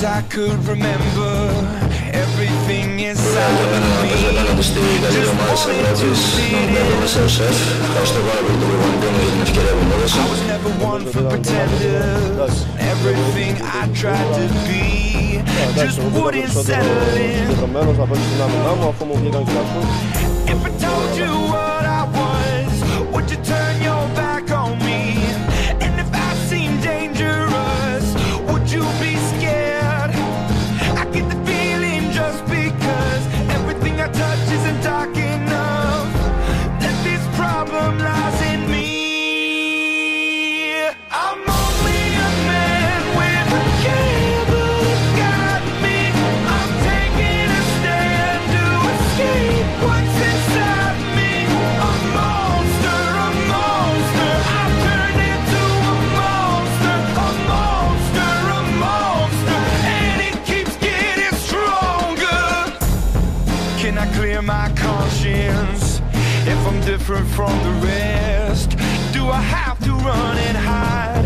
as I could remember everything inside of me. Just wanted to fit in. I was never one for pretenders. Everything I tried to be just wouldn't settle in. If I told you what I was, would you turn your back on me? And if I seemed dangerous, would you be scared? I get the feeling just because everything I touch isn't dark enough, that this problem lies in me. I'm only a man with a cable that got me. I'm taking a stand to escape what's inside me. A monster, a monster. I've turned into a monster, a monster, a monster, and it keeps getting stronger. Can I clear my conscience if I'm different from the rest? Do I have to run and hide?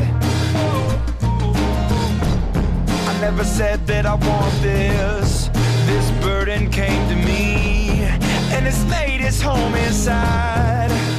I never said that I want this. This burden came to me, and it's made its home inside.